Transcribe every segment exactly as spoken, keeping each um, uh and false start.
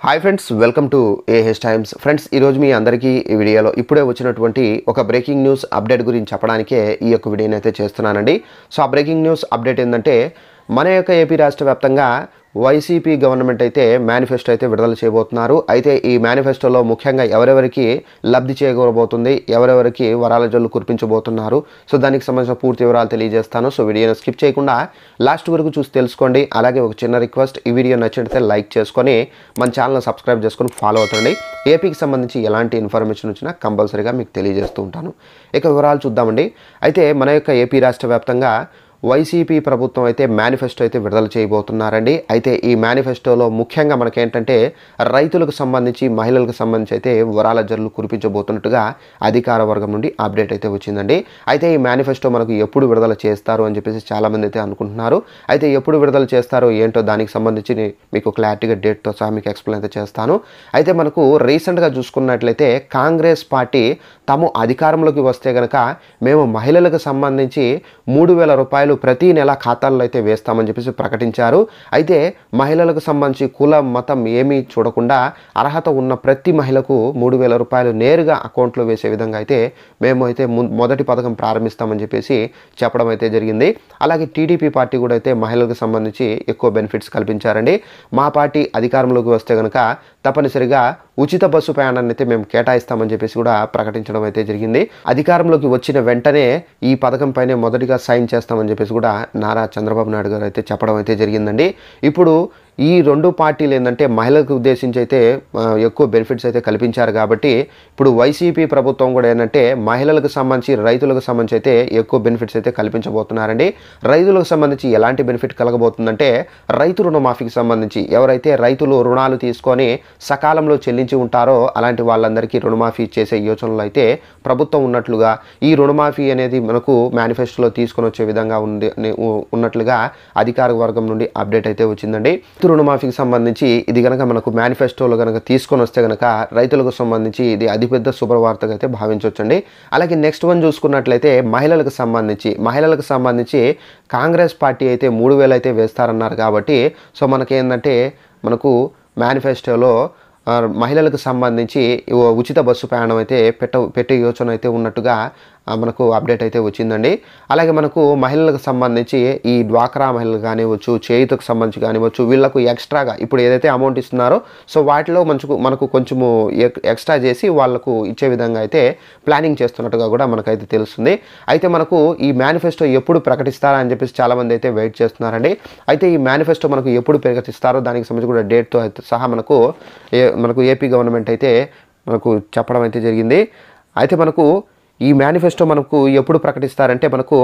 Hi friends, welcome to AH Times. Friends, ఈరోజు మీ అందరికీ ఈ వీడియోలో ఇప్పుడే వచ్చినటువంటి ఒక బ్రేకింగ్ న్యూస్ అప్డేట్ గురించి చెప్పడానికే ఈ యొక్క వీడియోని అయితే చేస్తున్నానండి. సో ఆ బ్రేకింగ్ న్యూస్ అప్డేట్ ఏంటంటే, మన యొక్క ఏపీ రాష్ట్ర వ్యాప్తంగా వైసీపీ గవర్నమెంట్ అయితే మేనిఫెస్టో అయితే విడుదల చేయబోతున్నారు. అయితే ఈ మేనిఫెస్టోలో ముఖ్యంగా ఎవరెవరికి లబ్ధి చేకూరబోతుంది, ఎవరెవరికి వరాల జల్లు కురిపించబోతున్నారు, సో దానికి సంబంధించిన పూర్తి వివరాలు తెలియజేస్తాను. సో వీడియోని స్కిప్ చేయకుండా లాస్ట్ వరకు చూసి తెలుసుకోండి. అలాగే ఒక చిన్న రిక్వెస్ట్, ఈ వీడియో నచ్చితే లైక్ చేసుకొని మన ఛానల్ సబ్స్క్రైబ్ చేసుకొని ఫాలో అవుతుండండి. ఏపీకి సంబంధించి ఎలాంటి ఇన్ఫర్మేషన్ వచ్చినా కంపల్సరీగా మీకు తెలియజేస్తూ ఉంటాను. ఇక వివరాలు చూద్దామండి. అయితే మన యొక్క ఏపీ రాష్ట్ర వ్యాప్తంగా వైసీపీ ప్రభుత్వం అయితే మేనిఫెస్టో అయితే విడుదల చేయబోతున్నారండి. అయితే ఈ మేనిఫెస్టోలో ముఖ్యంగా మనకేంటంటే రైతులకు సంబంధించి, మహిళలకు సంబంధించి అయితే వరాల జల్లు కురిపించబోతున్నట్టుగా అధికార వర్గం నుండి అప్డేట్ అయితే వచ్చిందండి. అయితే ఈ మేనిఫెస్టో మనకు ఎప్పుడు విడుదల చేస్తారు అని చెప్పేసి చాలామంది అయితే అనుకుంటున్నారు. అయితే ఎప్పుడు విడుదల చేస్తారో ఏంటో దానికి సంబంధించి మీకు క్లారిటీగా డేట్తో సహా మీకు ఎక్స్ప్లెయిన్ అయితే చేస్తాను. అయితే మనకు రీసెంట్గా చూసుకున్నట్లయితే కాంగ్రెస్ పార్టీ తాము అధికారంలోకి వస్తే కనుక మేము మహిళలకు సంబంధించి మూడు వేల రూపాయలు ప్రతి నెల ఖాతాల్లో అయితే వేస్తామని చెప్పేసి ప్రకటించారు. అయితే మహిళలకు సంబంధించి కుల మతం ఏమీ చూడకుండా అర్హత ఉన్న ప్రతి మహిళకు మూడు వేల రూపాయలు నేరుగా అకౌంట్లో వేసే విధంగా అయితే మేము అయితే మొదటి పథకం ప్రారంభిస్తామని చెప్పేసి చెప్పడం అయితే జరిగింది. అలాగే టీడీపీ పార్టీ కూడా అయితే మహిళలకు సంబంధించి ఎక్కువ బెనిఫిట్స్ కల్పించారండి. మా పార్టీ అధికారంలోకి వస్తే కనుక తప్పనిసరిగా ఉచిత బస్సు ప్రయాణాన్ని అయితే మేము కేటాయిస్తామని చెప్పేసి కూడా ప్రకటించడం అయితే జరిగింది. అధికారంలోకి వచ్చిన వెంటనే ఈ పథకం పైన మొదటిగా సైన్ చేస్తామని చెప్పేసి కూడా నారా చంద్రబాబు నాయుడు గారు అయితే చెప్పడం అయితే జరిగిందండి. ఇప్పుడు ఈ రెండు పార్టీలు ఏంటంటే మహిళలకు ఉద్దేశించి అయితే ఎక్కువ బెనిఫిట్స్ అయితే కల్పించారు. కాబట్టి ఇప్పుడు వైసీపీ ప్రభుత్వం కూడా ఏంటంటే మహిళలకు సంబంధించి, రైతులకు సంబంధించి అయితే ఎక్కువ బెనిఫిట్స్ అయితే కల్పించబోతున్నారండి. రైతులకు సంబంధించి ఎలాంటి బెనిఫిట్ కలగబోతుందంటే, రైతు రుణమాఫీకి సంబంధించి ఎవరైతే రైతులు రుణాలు తీసుకొని సకాలంలో చెల్లించి ఉంటారో అలాంటి వాళ్ళందరికీ రుణమాఫీ చేసే యోచనలో అయితే ప్రభుత్వం ఉన్నట్లుగా, ఈ రుణమాఫీ అనేది మనకు మేనిఫెస్టోలో తీసుకొని వచ్చే విధంగా ఉంది ఉన్నట్లుగా అధికార వర్గం నుండి అప్డేట్ అయితే వచ్చిందండి. రుణమాఫీకి సంబంధించి ఇది కనుక మనకు మేనిఫెస్టోలో కనుక తీసుకొని వస్తే కనుక రైతులకు సంబంధించి ఇది అతిపెద్ద శుభవార్తగా అయితే భావించవచ్చండి. అలాగే నెక్స్ట్ వన్ చూసుకున్నట్లయితే మహిళలకు సంబంధించి మహిళలకు సంబంధించి కాంగ్రెస్ పార్టీ అయితే మూడు వేలు అయితే వేస్తారన్నారు. కాబట్టి సో మనకేంటంటే మనకు మేనిఫెస్టోలో మహిళలకు సంబంధించి ఉచిత బస్సు ప్రయాణం అయితే పెట్ట పెట్టే యోచన అయితే ఉన్నట్టుగా మనకు అప్డేట్ అయితే వచ్చిందండి. అలాగే మనకు మహిళలకు సంబంధించి ఈ డ్వాక్రా మహిళలు కానివ్వచ్చు, చేయుతకు సంబంధించి కానివ్వచ్చు, వీళ్ళకు ఎక్స్ట్రాగా ఇప్పుడు ఏదైతే అమౌంట్ ఇస్తున్నారో సో వాటిలో మనకు మనకు కొంచెము ఎక్స్ట్రా చేసి వాళ్ళకు ఇచ్చే విధంగా అయితే ప్లానింగ్ చేస్తున్నట్టుగా కూడా మనకైతే తెలుస్తుంది. అయితే మనకు ఈ మేనిఫెస్టో ఎప్పుడు ప్రకటిస్తారా అని చెప్పేసి చాలామంది అయితే వెయిట్ చేస్తున్నారండి. అయితే ఈ మేనిఫెస్టో మనకు ఎప్పుడు ప్రకటిస్తారో దానికి సంబంధించి కూడా డేట్తో అయితే సహా మనకు మనకు ఏపీ గవర్నమెంట్ అయితే మనకు చెప్పడం అయితే జరిగింది. అయితే మనకు ఈ మేనిఫెస్టో మనకు ఎప్పుడు ప్రకటిస్తారంటే మనకు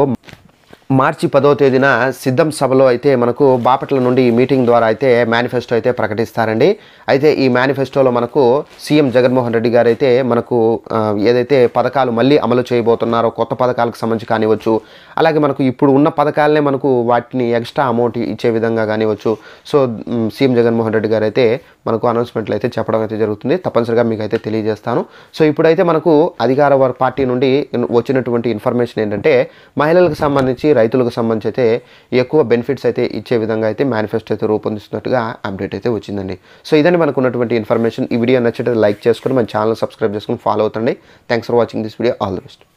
మార్చి పదో తేదీన సిద్ధం సభలో అయితే మనకు బాపట్ల నుండి ఈ మీటింగ్ ద్వారా అయితే మేనిఫెస్టో అయితే ప్రకటిస్తారండి. అయితే ఈ మేనిఫెస్టోలో మనకు సీఎం జగన్మోహన్ రెడ్డి గారు అయితే మనకు ఏదైతే పథకాలు మళ్ళీ అమలు చేయబోతున్నారో కొత్త పథకాలకు సంబంధించి కానివ్వచ్చు, అలాగే మనకు ఇప్పుడు ఉన్న పథకాలనే మనకు వాటిని ఎక్స్ట్రా అమౌంట్ ఇచ్చే విధంగా కానివ్వచ్చు, సో సీఎం జగన్మోహన్ రెడ్డి గారు అయితే మనకు అనౌన్స్మెంట్లు అయితే చెప్పడం అయితే జరుగుతుంది. తప్పనిసరిగా మీకు అయితే తెలియజేస్తాను. సో ఇప్పుడైతే మనకు అధికార పార్టీ నుండి వచ్చినటువంటి ఇన్ఫర్మేషన్ ఏంటంటే మహిళలకు సంబంధించి, రైతులకు సంబంధించి అయితే ఎక్కువ బెనిఫిట్స్ అయితే ఇచ్చే విధంగా అయితే మేనిఫెస్టో అయితే రూపొందిస్తున్నట్టుగా అప్డేట్ అయితే వచ్చిందండి. సో ఇదని మనకు ఉన్నటువంటి ఇన్ఫర్మేషన్. ఈ వీడియో నచ్చితే లైక్ చేసుకొని మన ఛానల్ సబ్స్క్రైబ్ చేసుకొని ఫాలో అవుతండి. Thanks for watching this video. All the best.